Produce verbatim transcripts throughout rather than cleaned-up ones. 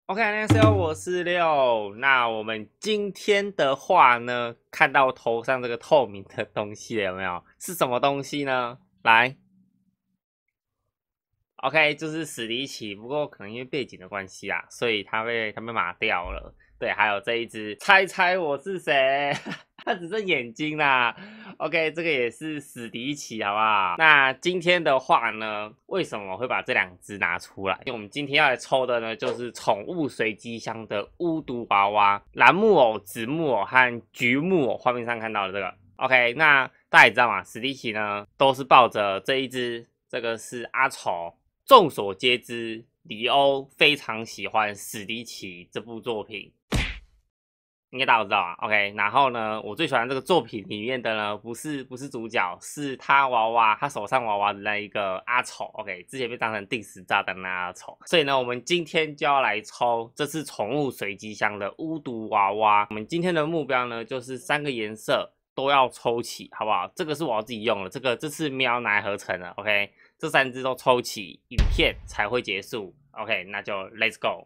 OK， 大家好，我是六。那我们今天的话呢，看到头上这个透明的东西了有没有？是什么东西呢？来 ，OK， 就是史迪奇，不过可能因为背景的关系啊，所以它被它被码掉了。对，还有这一只，猜猜我是谁？它只剩眼睛啦。OK， 这个也是史迪奇，好不好？那今天的话呢，为什么我会把这两只拿出来？因为我们今天要来抽的呢，就是宠物随机箱的巫毒娃娃、蓝木偶、紫木偶和橘木偶。画面上看到的这个 ，OK， 那大家也知道嘛，史迪奇呢都是抱着这一只，这个是阿丑。众所皆知，李欧非常喜欢史迪奇这部作品。应该大家都知道啊 ，OK。然后呢，我最喜欢这个作品里面的呢，不是不是主角，是他娃娃，他手上娃娃的那一个阿丑 ，OK。之前被当成定时炸弹的那阿丑，所以呢，我们今天就要来抽这次宠物随机箱的巫毒娃娃。我们今天的目标呢，就是三个颜色都要抽齐，好不好？这个是我要自己用的，这个这次喵奶合成的 ，OK。这三只都抽齐，影片才会结束 ，OK。那就 Let's go。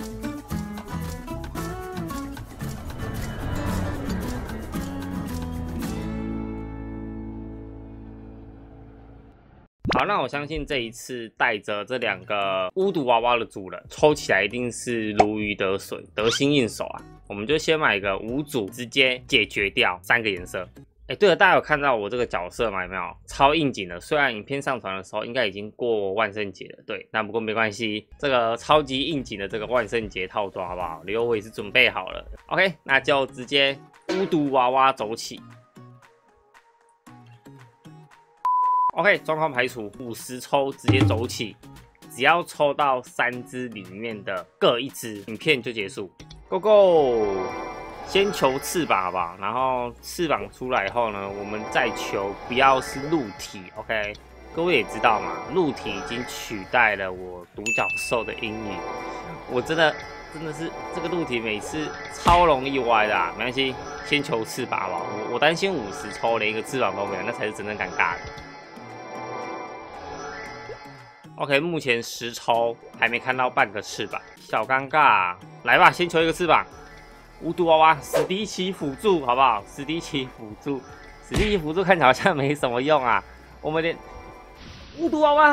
好，那我相信这一次带着这两个巫毒娃娃的主人抽起来一定是如鱼得水，得心应手啊！我们就先买一个五组，直接解决掉三个颜色。哎，对了，大家有看到我这个角色吗？有没有超应景的？虽然影片上传的时候应该已经过万圣节了，对，那不过没关系，这个超级应景的这个万圣节套装好不好？刘我也是准备好了 ，OK， 那就直接巫毒娃娃走起。OK， 状况排除，五十抽直接走起，只要抽到三只里面的各一只，影片就结束。Go Go！ 先求翅膀好不好？然后翅膀出来后呢，我们再求不要是鹿体。OK， 各位也知道嘛，鹿体已经取代了我独角兽的阴影。我真的真的是这个鹿体每次超容易歪的啊，没关系，先求翅膀好不好？我我担心五十抽连一个翅膀都没有，那才是真正尴尬的。OK， 目前十抽还没看到半个翅膀，小尴尬啊。来吧，先求一个翅膀。巫毒娃娃，史迪奇辅助，好不好？史迪奇辅助，史迪奇辅助看起来好像没什么用啊。我们连巫毒娃娃，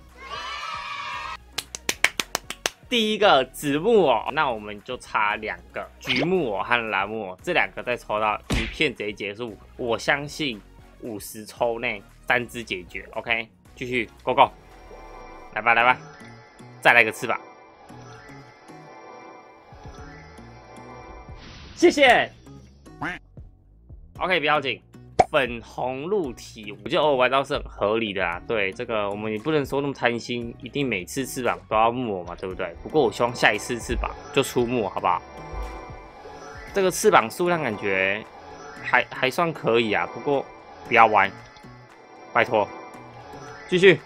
第一个紫木偶，那我们就差两个橘木偶和蓝木偶，这两个再抽到，影片直接结束。我相信五十抽内三只解决。OK， 继续 ，Go Go。来吧，来吧，再来个翅膀，谢谢。OK， 不要紧，粉红鹿体，我觉得偶尔玩到是很合理的啊。对，这个我们也不能说那么贪心，一定每次翅膀都要木偶嘛，对不对？不过我希望下一次翅膀就出木偶，好不好？这个翅膀数量感觉还还算可以啊，不过不要歪，拜托，继续。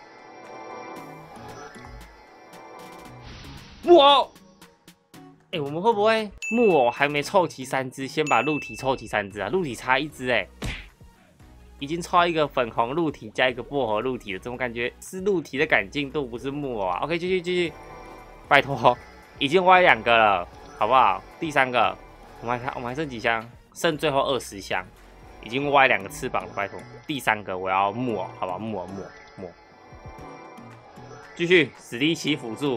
木偶，哎、欸，我们会不会木偶还没凑齐三只，先把鹿体凑齐三只啊？鹿体差一只哎、欸，已经抽一个粉红鹿体加一个薄荷鹿体了，怎么感觉是鹿体的赶进度，不是木偶啊 ？OK， 继续继续，拜托，已经歪两个了，好不好？第三个，我们还看我们还剩几箱？剩最后二十箱，已经歪两个翅膀了，拜托。第三个我要木偶，好不好？木偶木偶木偶，继续史迪奇辅助。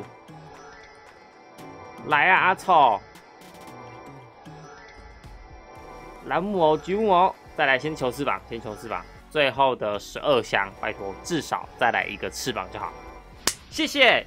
来啊，阿丑！蓝木偶、橘木偶，再来先求翅膀，先求翅膀。最后的十二箱，拜托，至少再来一个翅膀就好。谢谢。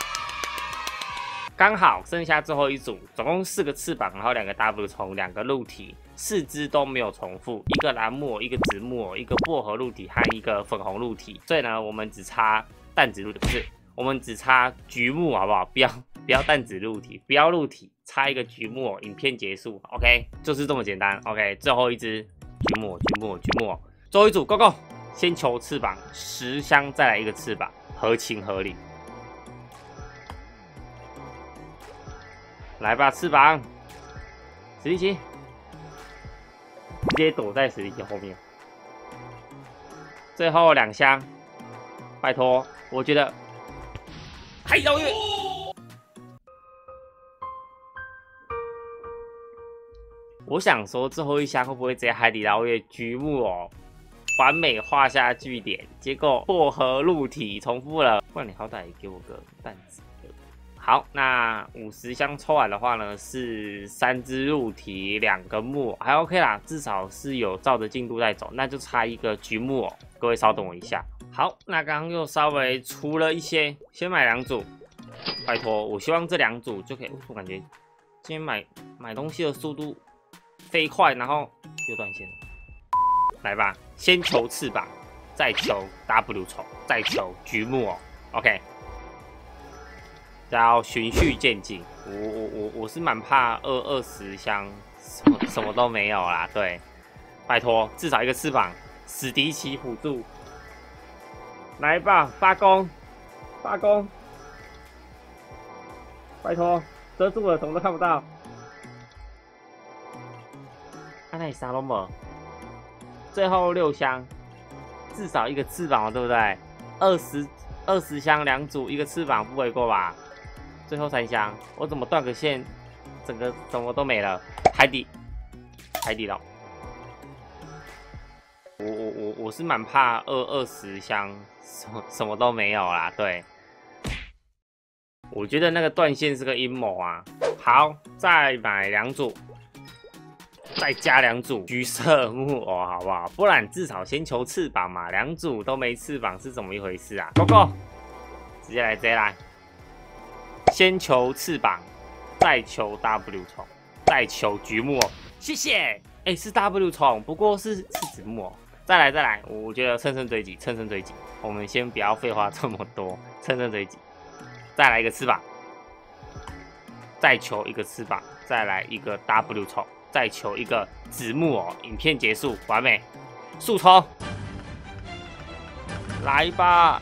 刚好剩下最后一组，总共四个翅膀，然后两个 W 虫，两个鹿体，四只都没有重复，一个蓝木偶，一个紫木偶，一个薄荷鹿体和一个粉红鹿体。所以呢，我们只差淡紫鹿体，不是，我们只差橘木，好不好？不要。不要淡紫鹿体，不要鹿体，差一个橘木偶，影片结束 ，OK， 就是这么简单 ，OK， 最后一只橘木偶，橘木偶，橘木偶，最后一组 ，Go Go， 先求翅膀，十箱再来一个翅膀，合情合理。来吧，翅膀，史迪奇，直接躲在史迪奇后面。最后两箱，拜托，我觉得还遥远。 我想说最后一箱会不会直接海底捞月菊木偶完美画下句点？结果薄荷露体重复了，不然你好歹也给我个蛋子。好，那五十箱抽完的话呢，是三只露体，两个木偶，还 OK 啦，至少是有照着进度在走，那就差一个菊木偶。各位稍等我一下。好，那刚刚又稍微出了一些，先买两组，拜托，我希望这两组就可以。我感觉今天买买东西的速度飞快，然后又断线了。来吧，先求翅膀，再求 W 虫，再求菊木偶 ，OK。要循序渐进，我我我我是蛮怕二二十箱什么什么都没有啦，对，拜托至少一个翅膀，史迪奇辅助，来吧，发功，发功，拜托遮住了，什么都看不到。阿奈沙龙姆，最后六箱，至少一个翅膀了，对不对？二十二十箱两组，一个翅膀不为过吧？最后三箱，我怎么断个线，整个什么都没了。海底，海底捞。我我我我是蛮怕二二十箱什么什么都没有啦，对。我觉得那个断线是个阴谋啊。好，再买两组，再加两组橘色木偶，好不好？不然至少先求翅膀嘛，两组都没翅膀是怎么一回事啊 ？Go go， 直接来，直接来。先求翅膀，再求 W 虫，再求菊木偶，谢谢。哎、欸，是 W 虫，不过是是子木偶。再来再来，我觉得乘胜追击，乘胜追击。我们先不要废话这么多，乘胜追击。再来一个翅膀，再求一个翅膀，再来一个 W 虫，再求一个子木偶。影片结束，完美。速抽，来吧。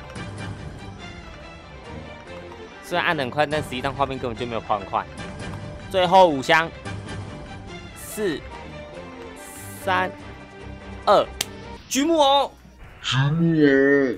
虽然按得很快，但实际上画面根本就没有跑很快。最后五箱，四、三、二，菊木偶，菊木偶，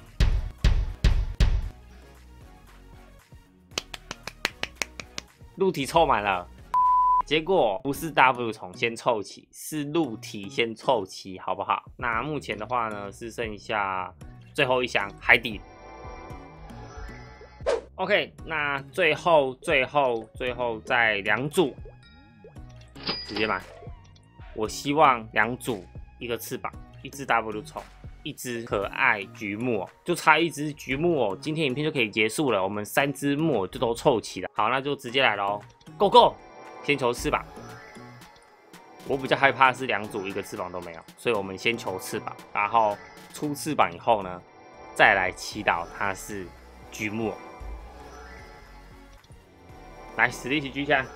露体凑满了。结果不是 W 虫先凑齐，是露体先凑齐，好不好？那目前的话呢，是剩下最后一箱海底。OK， 那最后、最后、最后再两组，直接买。我希望两组，一个翅膀，一只 W 虫，一只可爱菊木偶，就差一只菊木偶，今天影片就可以结束了。我们三只木偶就都凑齐了。好，那就直接来咯 ，Go Go！ 先求翅膀。我比较害怕是两组一个翅膀都没有，所以我们先求翅膀，然后出翅膀以后呢，再来祈祷它是菊木偶。来，实力一起举起来。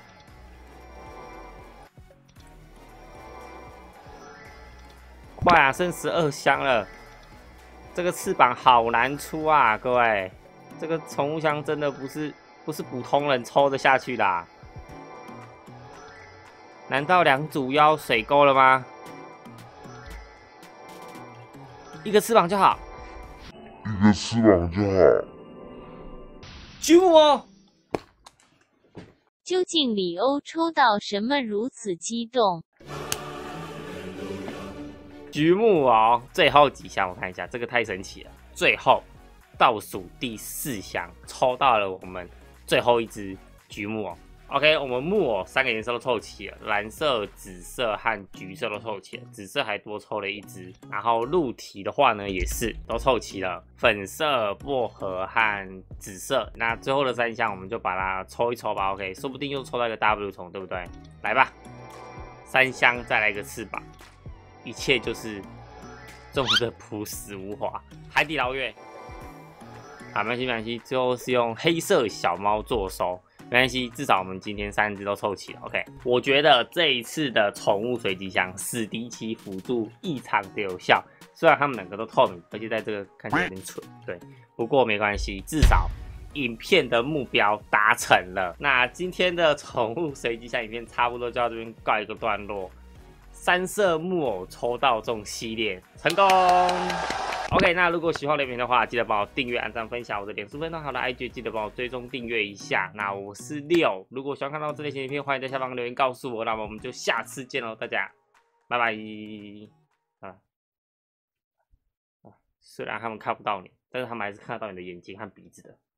快啊，剩十二箱了。这个翅膀好难出啊，各位。这个宠物箱真的不是不是普通人抽得下去的啊。难道两组要水沟了吗？一个翅膀就好。 一个翅膀就好。 菊木偶。 究竟李欧抽到什么如此激动？ 菊木偶最后几箱，我看一下，这个太神奇了。最后倒数第四箱，抽到了我们最后一只菊木偶。OK， 我们木偶三个颜色都凑齐了，蓝色、紫色和橘色都凑齐了，紫色还多抽了一只。然后露体的话呢，也是都凑齐了，粉色、薄荷和紫色。那最后的三箱我们就把它抽一抽吧 ，OK， 说不定又抽到一个 W 虫，对不对？来吧，三箱再来一个翅膀，一切就是这么的朴实无华。海底捞月，好，没关系，没关系，最后是用黑色小猫做收。没关系，至少我们今天三只都凑齐了。OK， 我觉得这一次的宠物随机箱史迪奇辅助异常的有效，虽然他们两个都透明，而且在这个看起来有点蠢，对，不过没关系，至少影片的目标达成了。那今天的宠物随机箱影片差不多就到这边告一个段落。三色木偶抽到中系列成功。 OK， 那如果喜欢我的影片的话，记得帮我订阅、按赞、分享我的脸书粉团、好的 I G， 记得帮我追踪订阅一下。那我是六，如果喜欢看到这类型影片，欢迎在下方留言告诉我。那么我们就下次见喽，大家，拜拜。啊啊，虽然他们看不到你，但是他们还是看得到你的眼睛和鼻子的。